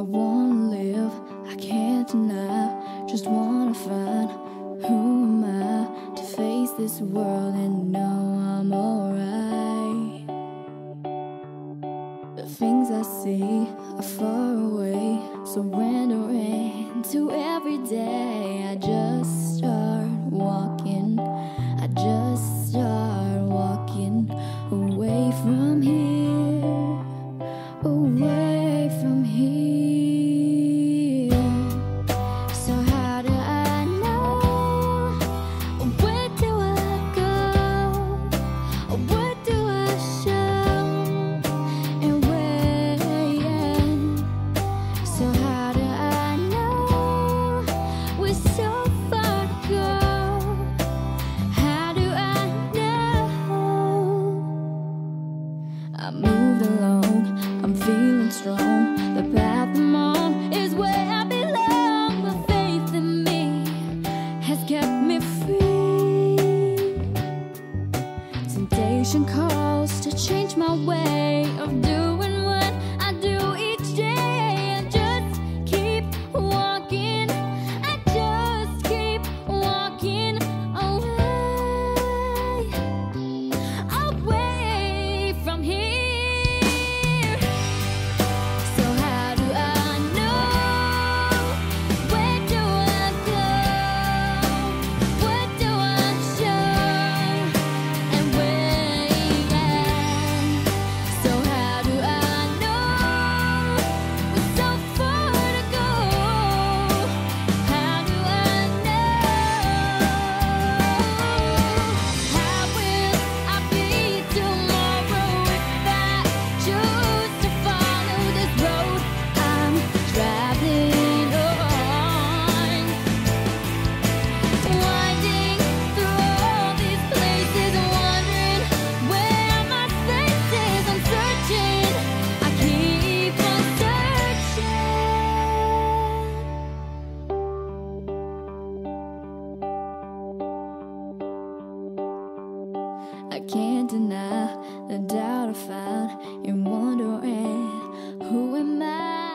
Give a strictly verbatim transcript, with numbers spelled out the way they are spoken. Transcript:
wanna live, I can't deny. Just wanna find who am I to face this world and know I'm alright. The things I see are far away, surrendering to every day. I just start walking, I just start walking away from here, away from here. So how do I know? Where do I go? What do I show? And when? So how do I know? We're so far to go. How do I know? I moved along, I'm feeling strong. The path I'm on is where I belong. The faith in me has kept me free. Temptation calls to change my way of doing what I do each day. I just keep walking, I just keep walking away, away from here. So how do I know? Where do I go? What do I show? And when? So how do I know? We're so far to go. How do I know? How will I be tomorrow if I choose to follow this road I'm traveling on? Winding through all these places, wondering where my place is. I'm searching, I keep on searching. I can't deny the doubt I find in wondering who am I.